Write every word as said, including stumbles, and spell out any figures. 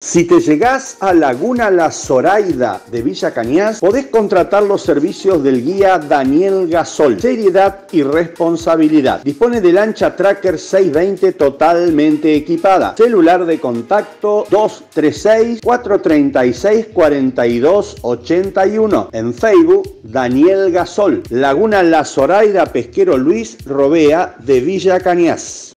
Si te llegás a Laguna La Zoraida de Villa Cañas, podés contratar los servicios del guía Daniel Gasol. Seriedad y responsabilidad. Dispone de lancha Tracker seiscientos veinte totalmente equipada. Celular de contacto dos tres seis, cuatro tres seis, cuatro dos ocho uno. En Facebook, Daniel Gasol. Laguna La Zoraida, Pesquero Luis Robea de Villa Cañas.